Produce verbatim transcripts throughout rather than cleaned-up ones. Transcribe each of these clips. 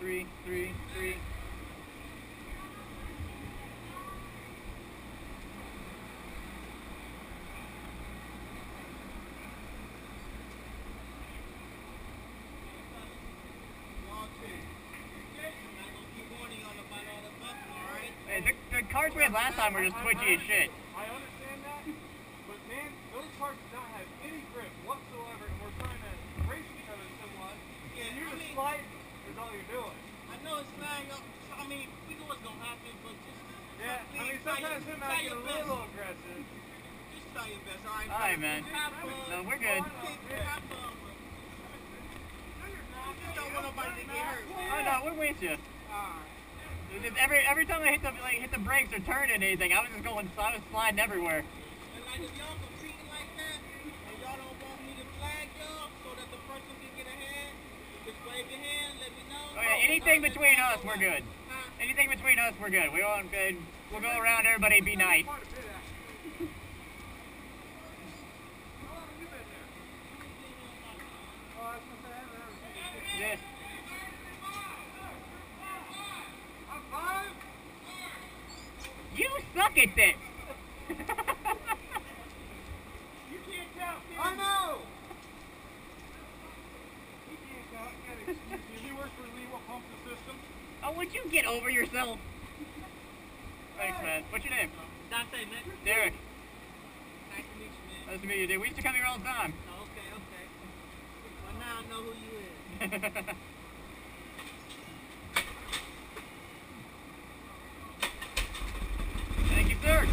three, three, three. Hey, the, the carts we had last time were just twitchy as shit. I understand that, but man, those cars do not have any grip whatsoever, and we're trying to race each other somewhat. Yeah, and you're just sliding is all you're doing. I know it's sliding up. I mean, we know what's gonna happen, but just yeah. I mean, sometimes it might get a little aggressive. Just try your best, all right? All right, man. No, we're good. Have fun. Just don't want nobody to get hurt. Oh no, we're with you. All right. Every every time I hit the like hit the brakes or turn anything, I was just going, I was sliding everywhere. And like if y'all competing like that, and y'all don't want me to flag y'all so that the person can get ahead, just wave your hand, let me know. Oh yeah, anything between us, we're good. Anything between us, we're good. We all good. We'll go around everybody and be nice. Yes. You suck at this! You can't count, kid. I know! He can't count. You gotta excuse me. He works for Lee Pump the System. Oh, would you get over yourself? Thanks, man. What's your name? Dante, man. Derek. Nice to meet you, man. Nice to meet you, dude. We used to come here all the time. Oh, okay, okay. Well, now I know who you is. Thank you, sir.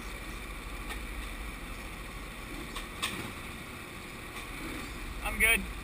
I'm good.